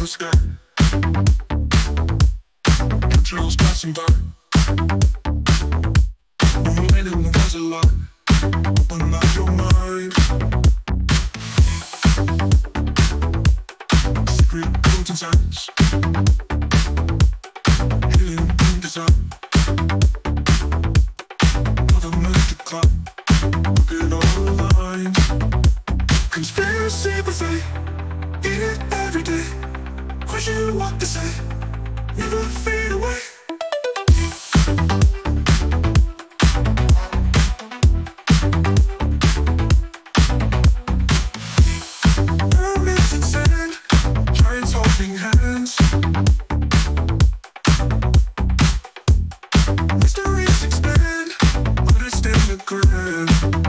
the sky. Chemtrails passing by. Moonlight in the desert light. Open up your mind. Secret codes and signs. Hidden in design. Another magic cloud. Look at all the lines. Conspiracy buffet. Eat it every day. Question what they say. Never fade away. Pyramids in sand, giants holding hands. Mysteries expand, understand the grand.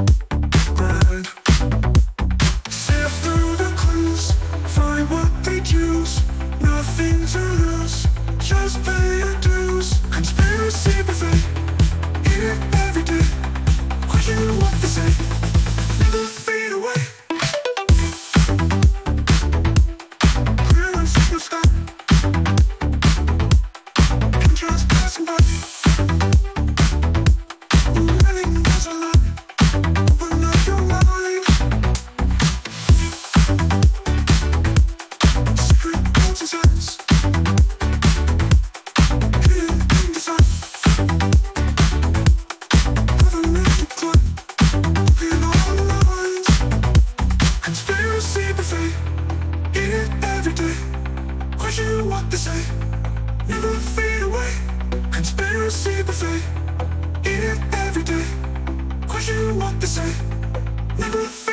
Sift through the clues, find what they choose. Nothing to lose, just pay your dues. Conspiracy buffet, eat it every day. Question what they say, never fade away. Clear and superstar, chemtrails passing by. Living as a lie, open up your mind. Secret codes and signs. Question what they say, never fade away. Conspiracy buffet, eat it every day. Question what they say, never fade away.